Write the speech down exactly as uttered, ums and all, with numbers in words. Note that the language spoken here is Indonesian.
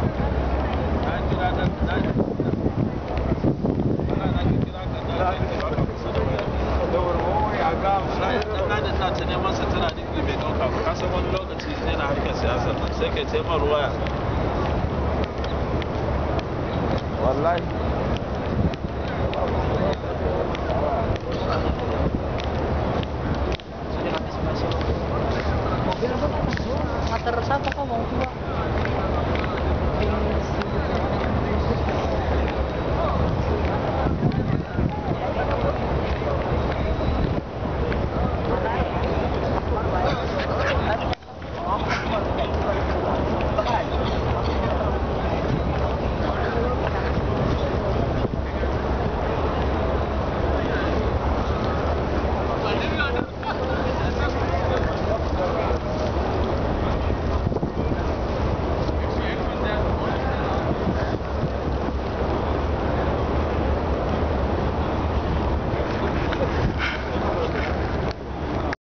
ta neman sa tana dinga bai dauka ba kasan wani lokaci yana harkar siyasa sai kai taimar waya wallahi Mobil apa? Motor siapa kok mau keluar?